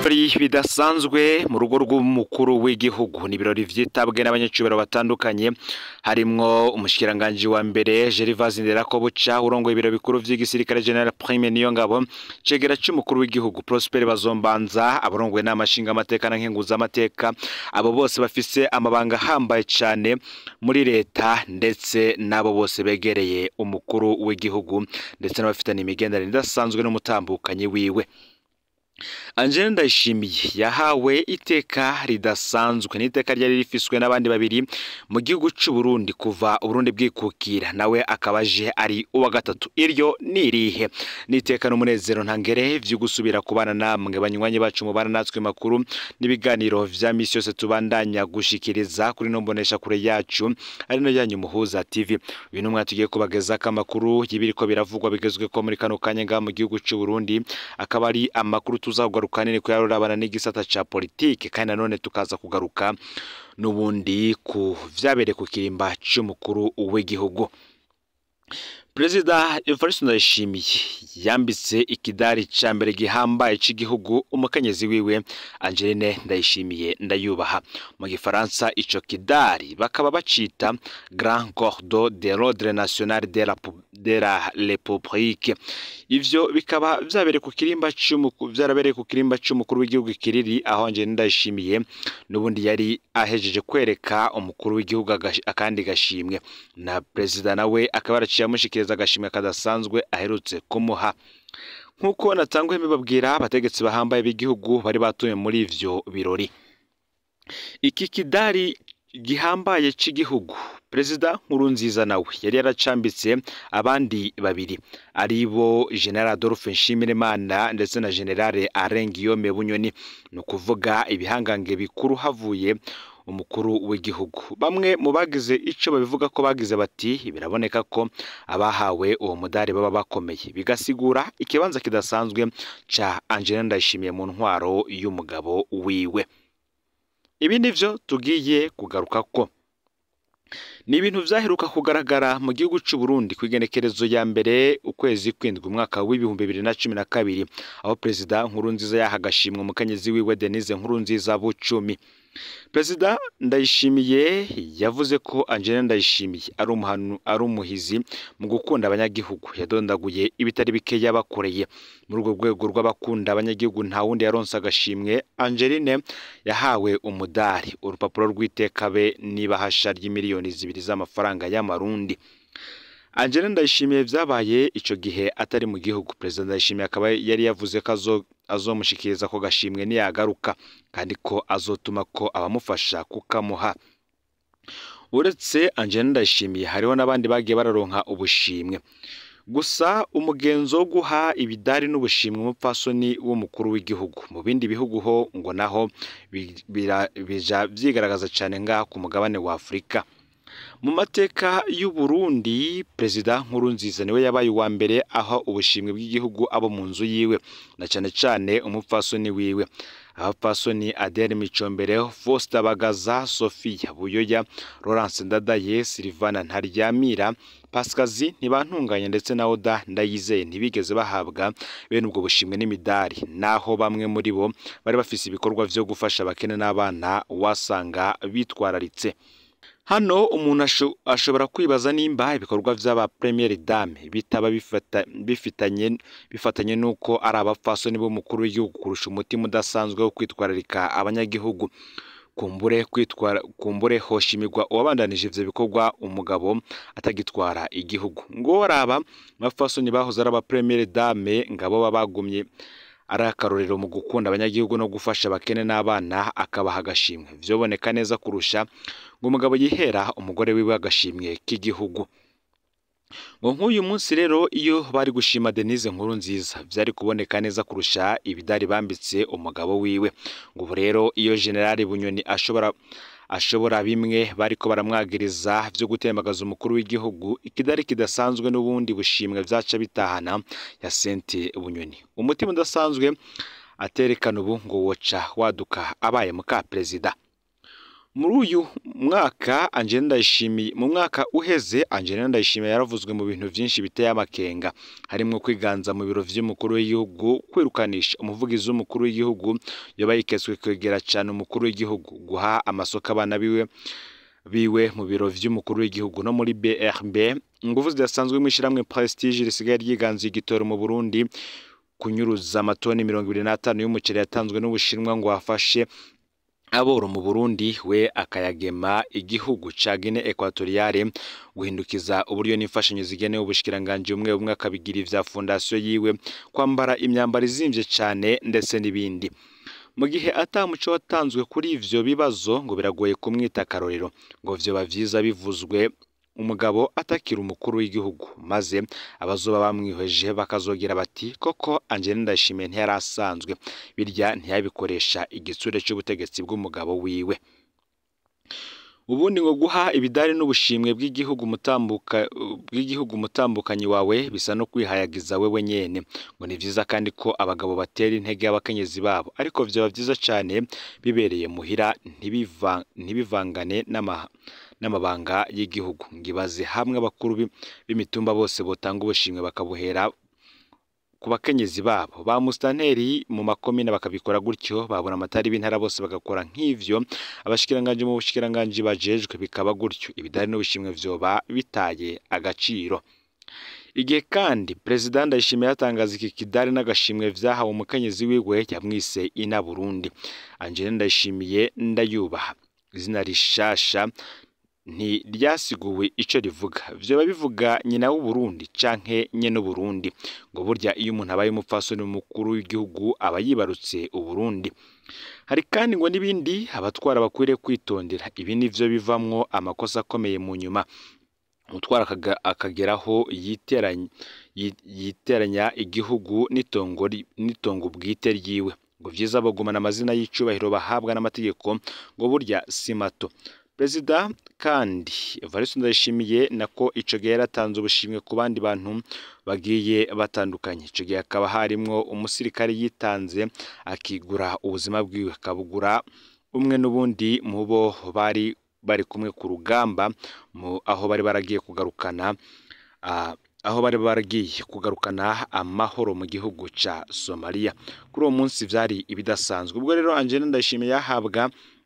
Ibirori bidasanzwe mu rugo rw'umukuru w'igihugu ni ibirori vyitabwe n'abanyacubero batandukanye harimwo umushikiranganje wa mbere Gervais Nderakobuca urongoye ibiro bikuru vy'igisirikare General Prime Niyongabo cegera c'umukuru w'igihugu Prosper Bazombanza abarongoye n'amashinga amateka na nkenguza amateka abo bose bafise amabanga hambaye cane muri leta ndetse nabo bose begereye umukuru w'igihugu ndetse n'abafitanye imigenderanire idasanzwe n'umutambukanyi wiwe. Ndayishimiye yahawe iteka ridasanzwe n'iteka ryari rifiswe n'abandi babiri mu gihugu c'u Burundi kuva Burundi bwikukira nawe akabaje ari uwa gatatu. Iryo nirihe n'iteka n'umunezero ntangere vyo gusubira kubana namwe banywanyi bacu mu bana natswe makuru n'ibiganiro vya misi yose tubandanya gushikiriza kuri nombonesha kure yacu ari no yanyu Muhuza TV. Uyu numwe tugiye kubageza kamakuru y'ibiriko biravugwa bigezwe ko muri kano kanya nga mu gihugu c'u Burundi akaba ari amakuru tuzagugaruka nini kuyarurabana n'igisata ca politike kandi nanone tukaza kugaruka n'ubundi ku vyabere ku kirimba c'umukuru w'igihugu. Perezida Evariste Ndayishimiye yambitse ikidari ca mbere gihambaye c'igihugu umukenyezi wiwe Angeline Ndayishimiye ndayubaha. Mu gifaransa ico kidari bakaba bacita Grand Cordon de l'Ordre National de la République. Ivyo bikaba vyabereye ku kirimba c'umukuru w'igihugu kiriri aho Angeline Ndayishimiye n'ubundi yari ahejeje kwereka umukuru w'igihugu akandi gashimwe na perezida nawe akaba araciye amushikiriza agashimwe kadasanzwe aherutse kumuha. Nkuko natangwe mbabwira abategetsi bahambaye b'igihugu bari batuye muri ivyo birori. Iki kidari gihambaye c'igihugu Perezida Nkurunziza nawe yari yaracambitse abandi babiri aribo General Adolphe Nshimirimana ndetse na General Arengiyome Bunyoni no kuvuga ibihangange bikuru havuye umukuru w'igihugu. Bamwe mu bagize ico babivuga ko bagize bati biraboneka ko abahawe uwo mudari baba bakomeye bigasigura ikibanza kidasanzwe ca Angeline Ndayishimiye mu ntwaro y'umugabo wiwe. Ibi nivyo tugiye kugaruka ko ni ibintu vyaheruka kugaragara mu gihugu c'u Burundi kwigenekerezo ya mbere ukwezi kwindwi umwaka w'ibihumbi 2012 aho Perezida Nkurunziza yahagashimwe umukenyezi wiwe Denise Nkurunziza bucumi. Perezida Ndayishimiye yavuze ko Angeline Ndayishimiye ari umuhizi mu gukunda abanyagihugu yadondaguye ibitari bike yabakoreye muri urwo rwego rw'abakunda abanyagihugu nta wundi yaronse agashimwe. Angeline yahawe umudari urupapuro rw'itekabe n'ibahasha ry'imiliyoni 2 z'amafaranga y'amarundi. Angeline Ndayishimiye vyabaye ico gihe atari mu gihugu. Perezida Ndayishimiye akaba yari yavuze ko azomushikiriza ko gashimwe niyagaruka kandi ko azotuma ko abamufasha kukamuha. Uretse Angeline Ndayishimiye hariho n'abandi bagiye bararonka ubushimwe. Gusa umugenzo wo guha ibidari n'ubushimwe umupfasoni w'umukuru w'igihugu mu bindi bihugu ho ngo naho bija vyigaragaza cane ngaha ku mugabane wa Afrika. Mu mateka y'u Burundi Perezida Nkurunziza niwe yabaye wa mbere aho ubushimwe bw'igihugu abo mu nzu yiwe na cane cane umupfasoni wiwe. Abapfasoni Adele Micombere, Faustin Bagaza, Sophia Buyoya, Laurence Ndadaye, Silvana Ntaryamira, Pascazi ntibantunganye ndetse na Oda Ndayizeye ntibigeze bahabwa bene ubwo bushimwe n'imidari naho bamwe muri bo bari bafise ibikorwa vyo gufasha abakene n'abana wasanga bitwararitse. Hano umuntu ashobora kwibaza nimba ibikorwa vy'aba Premier Dame bitaba bifatanye nuko ari abapfasoni bo mukuru w'igihugu kurusha umutima udasanzwe wo kwitwararika abanyagihugu. Kumbure hoshimirwa uwabandanije ivyo bikorwa umugabo atagitwara igihugu. Ngo araba abapfasoni bahoze ari aba Premier Dame ngabo babagumye ari akarorero mu gukunda abanyagihugu no gufasha abakene n'abana akabaha agashimwe. Vyoboneka neza kurusha ngo umugabo yihera umugore wiwe agashimwe k'igihugu. Ngo nk'uyu munsi rero iyo bari gushima Denise Nkurunziza vyari kuboneka neza kurusha ibidari bambitse umugabo wiwe. Ngo rero iyo General Bunyoni ashobora bimwe bariko baramwagiriza vyo gutembagaza umukuru w'igihugu ikidari kidasanzwe n'ubundi bushimwe vyaca bitahana ya Sente Bunyoni. Umutima udasanzwe aterekana ubu ngo woca waduka abaye muka perezida. muri uyu mwaka Angelina Ndayishimiye mu mwaka uheze Angelina Ndayishimiye yaravuzwe mu bintu byinshi biteye amakenga harimo kwiganza mu biro vy'umukuru w'igihugu kwirukanisha umuvugizi w'umukuru w'igihugu yabaye ikeswe kwegera cyane umukuru w'igihugu guha amasoko abana biwe mu biro vy'umukuru w'igihugu no muri BRB ingufu zidasanzwe mwishiramwe Prestige risigaye ryiganza igitoro mu Burundi kunyuruza amatoni 25 y'umuceri yatanzwe n'Ubushinwa ngo afashe aboro mu Burundi we akayagema igihugu ca Guinea Equatoriale guhindukiza uburyo n'imfashanyo zigenewe ubushikiranganje umwe akabigira ivya fondation yiwe kwambara imyambaro izimvye cyane ndetse n'ibindi mu gihe atamuco watanzwe kuri ivyo bibazo ngo biragoye kumwita karorero ngo vyo bavyiza bivuzwe umugabo atakira umukuru w'igihugu maze abazoba bamwihweje bakazogira bati koko Angelina Ndayishimiye ntiyarasanzwe birya ntiyabikoresha igitsure cy'ubutegetsi bw'umugabo wiwe ubundi ngo guha ibidari n'ubushimwe bw'igihugu mutambukanyi wawe bisa no kwihayagiza wewe nyene ngo ni vyiza kandi ko abagabo batera intege abakenyezi babo ariko vyo bavyiza cyane bibereye muhira ntibivangane n'amabanga y'igihugu ngibaze hamwe abakuru b'imitumba bose botanga ubushimwe bakabuhera ku bakenyezi babo ba mustanteri mu makomine bakabikora gutyo babona amatari b'intara bose bagakora nk'ivyo abashikiranganje mu bushikiranganje bajejwe bikaba gutyo ibidari n'ubushimwe vyoba bitaye agaciro igihe kandi President Ndayishimiye yatangaza iki kidari n'agashimwe vyahawe umukenyezi wiwe yamwise ina Burundi Angelina Ndayishimiye ndayubaha izina rishasha nti ryasiguwe ico rivuga vyo bivuga nyina w'u Burundi canke nyene Burundi ngo burya iyo umuntu abaye umupfasoni mukuru w'igihugu aba yibarutse u Burundi hari kandi ngo nibindi abatwara bakwiriye kwitondera ibi nivyo bivamwo amakosa akomeye mu nyuma utwara akageraho yiteranya igihugu n'itongo bwite ryiwe ngo vyiza bagumana amazina y'icubahiro bahabwa n'amategeko ngo burya simato Perezida kandi Evariste Ndayishimiye nako ico gihe yaratanze ubushimwe ku bandi bantu bagiye batandukanye ico gihe akaba harimwo umusirikare yitanze akigura ubuzima bwiwe akabugura umwe n'ubundi mubo bari kumwe ku rugamba aho bari baragiye kugarukana amahoro mu gihugu ca Somalia kuri uwo munsi vyari ibidasanzwe ubwo rero Angelina Ndayishimiye yahabwa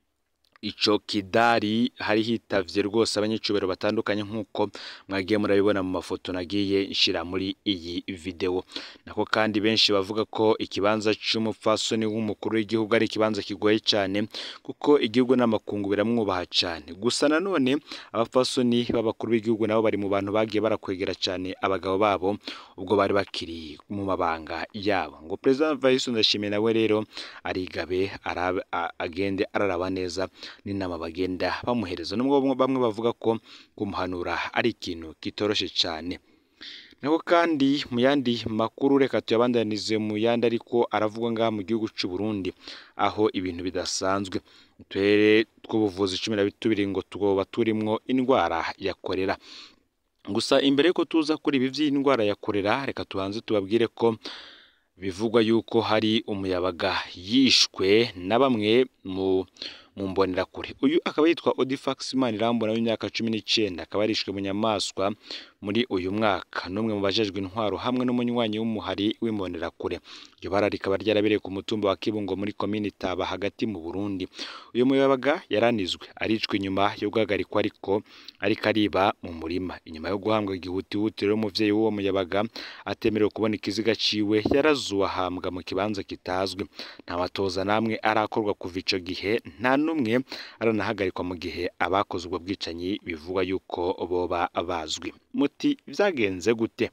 ico kidari hari hitavye rwose abanyicubero batandukanye nkuko mwagiye murabibona mu mafoto nagiye nshira muri iyi video nako kandi benshi bavuga ko ikibanza c'umupfasoni w'umukuru w'igihugu ari ikibanza kigoye cyane kuko igihugu n'amakungu biramwubaha cyane gusa nanone abapfasoni b'abakuru b'igihugu nabo bari mu bantu bagiye barakwegera cyane abagabo babo ubwo bari bakiri mu mabanga yabo ngo President Evariste Ndayishimiye nawe rero arigabe agende araraba neza n'inama bagenda bamuhereza nubwo bamwe bavuga ko kumuhanura ari ikintu kitoroshe cyane nako kandi mu yandi makuru reka tuyabandanize mu yandi ariko aravuga ngaha mu gihugu cy'u Burundi aho ibintu bidasanzwe uturere tw'ubuvuzi 12 ngo tugoba turimwo indwara ya kolera gusa imbere yuko tuza kuri ibi vy'indwara ya kolera reka tubanze tubabwire ko bivugwa yuko hari umuyabaga yishwe na bamwe mu mbonera kure uyu akaba yitwa Odifax Manirambona w'imyaka 19 akaba arishwe mu nyamaswa muri uyu mwaka numwe mu bajejwe intwaro hamwe n'umunywanyi w'umuhari w'imbonera kure iryo bara rikaba ryarabereye ku mutumba wa Kibungo muri komine Taba hagati mu Burundi uyu muyabaga yaranizwe aricwe inyuma yo guhagarikwa ariko ariba mu murima inyuma yo guhambwa igihutihutiro umuvyeyi w'uwo muyabaga atemerewe kubona ikiziga ciwe yarazuwa hambwa mu kibanza kitazwi nta matoza namwe arakorwa kuva ico gihe nta numwe aranahagarikwa mu gihe abakoze ubwo bwicanyi bivugwa yuko boba bazwi muti vyagenze gute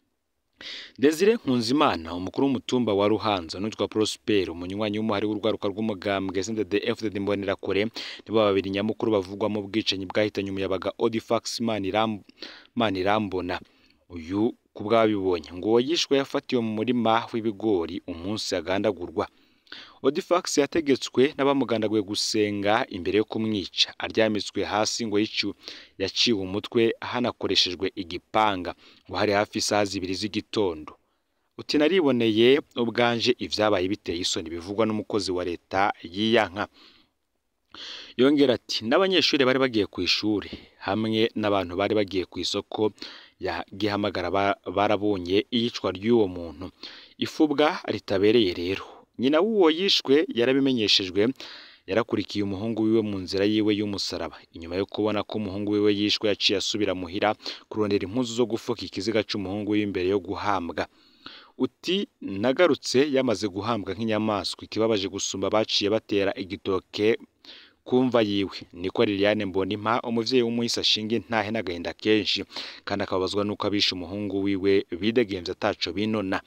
Desire Nkunzimana umukuru w'umutumba wa Ruhanza n'utwa Prosper umunywanyi w'umuhari w'urwaruka rw'umugambwe SNDD-FDD mbonera kure nibo babiri nyamukuru bavugwa mu bwicanyi bwahitanye umuyabaga Odifax Manirambona uyu kubwabibonye ngo yishwe yafatiwe mu murima w'ibigori umunsi agandagurwa Odifax yategetswe n'abamugandaguye gusenga imbere yo kumwica aryamitswe hasi ngo yaciwe umutwe hanakoreshejwe igipanga ngo hari hafi isaha 2 z'igitondo uti nariboneye ubwanje ivyabaye biteye isoni bivugwa n'umukozi wa leta yiyanka Yongera ati n'abanyeshuri bari bagiye ku ishuri hamwe n'abantu bari bagiye ku isoko ya Gihamagara barabonye iyicwa ry'uwo muntu. Ifubwa ritabereye rero. Nyina w'uwo yishwe yarabimenyeshejwe, yarakurikiye umuhungu wiwe mu nzira yiwe y'umusaraba. Inyuma yo kubona ko umuhungu wiwe yishwe yaciye asubira muhira kurondera impuzu zo gufuka ikiziga c'umuhungu wiwe imbere yo guhambwa. Uti nagarutse yamaze guhambwa nk'inyamaswa, ikibabaje gusumba baciye batera igitoke kumva yiwe. Niko Liliane Mbonimpa umuvyeyi w'umuhisi ashinga intahe n'agahinda kenshi, kandi akababazwa nuko abishe umuhungu wiwe bidegemvye ataco binona.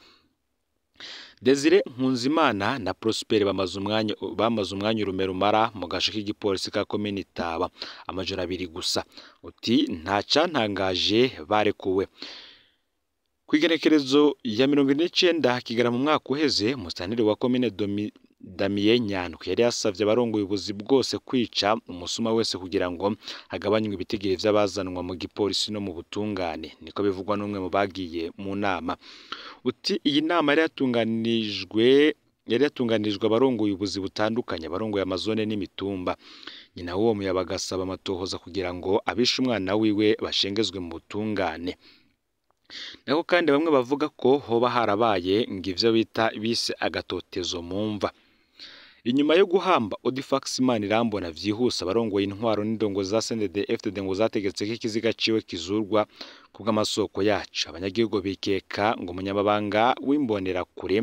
Desire Nkunzimana na Prosper bamaze umwanya urumera mu gasho k'igipolisi ka komine Taba amajoro 2 gusa. Uti nta cantangaje barekuwe. Kwigerekerezo ya 29 kigera mu mwaka uheze, musitanteri wa komine Damien Nyandwi yari yasavye abarongoye ubuzi bwose kwica umusuma wese kugira ngo hagabanywe ibitigiri vy'abazanwa mu gipolisi no mu butungane. Niko bivugwa n'umwe mu bagiye mu nama. Uti iyi nama yari yatunganirijwe abarongoye ubuzi butandukanye, abarongoye amazone n'imitumba. Nyina w'uwo muyabaga asaba amatohoza kugira ngo abishe umwana wiwe bashengezwe mu butungane. Nako kandi bamwe bavuga ko hoba harabaye ngivyo bise agatotezo mumva. Inyuma yo guhamba Odifax Manirambona vyihuse, abarongoye intwaro n'indongo za CNDD-FDD ngo zategetse ko ikiziga ciwe kizurwa kubw'amasoko yacu. Abanyagihugu bikeka ngo umunyamabanga w'imbonerakure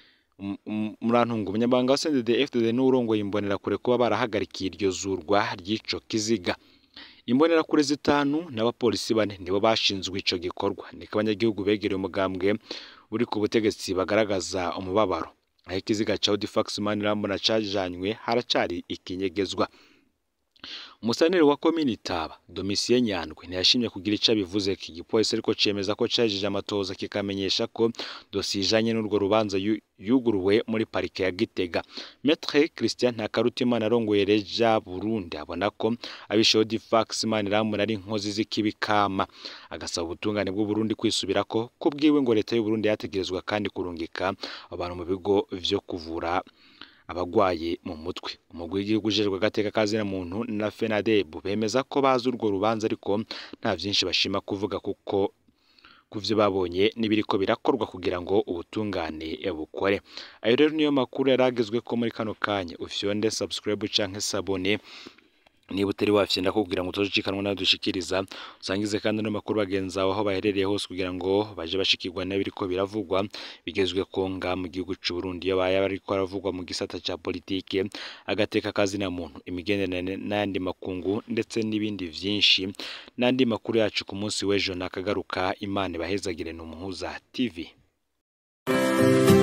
umunyamabanga wa CNDD-FDD n'urongoye imbonerakure kuba barahagarikiye iryo zurwa ry'ico kiziga. Imbonerakure 5 n'abapolisi 4 nibo bashinzwe ico gikorwa. Niko abanyagihugu begereye umugambwe uri ku butegetsi bagaragaza umubabaro. Aho ikiziga ca Odifax Manirambona cajanywe haracari ikinyegezwa. Umusaneri wa komine Taba Domitien Nyandwi ntiyashimye kugira ico bivuze ko igipolisi ariko cemeza ko cajije amatohoza kikamenyesha ko dosiye ijanye n'urwo rubanza yuguruwe muri parike ya Gitega. Maître Christian Ntakarutimana arongoye Reja Burundi abona ko abishe Odifax Manirambona ari inkozi z'ikibikama, agasaba ubutungane bw'u Burundi kwisubirako ko bwiwe ngo leta y'u Burundi yategerezwa kandi kurungika abantu mu bigo vyo kuvura abagwaye mu mutwe. Umugwi w'igihugu ujejwe agateka kazina muntu na FENADEB bemeza ko bazi urwo rubanza ariko nta vyinshi bashima kuvuga kuko kuvyo babonye nibiriko birakorwa kugira ngo ubutungane bukore. Ayo rero niyo makuru yaragezwe ko muri kano kanya. Ufyonde subscribe canke sabone niba utari wafyenda kugira ngo utojikanwa nadushikiriza, usangize kandi no makuru bagenza aho baherereye hose kugira ngo baje bashikirwa n'abiriko biravugwa bigezwe ko nga mu gihugu c'u Burundi. Yo baya bariko aravugwa mu gisata ca politike, agateka kazina muntu, imigenderanire n'andi makungu ndetse n'ibindi vyinshi. N'andi makuru yacu ku munsi w'ejo nakagaruka. Imana bahezagire n'umuhuza TV.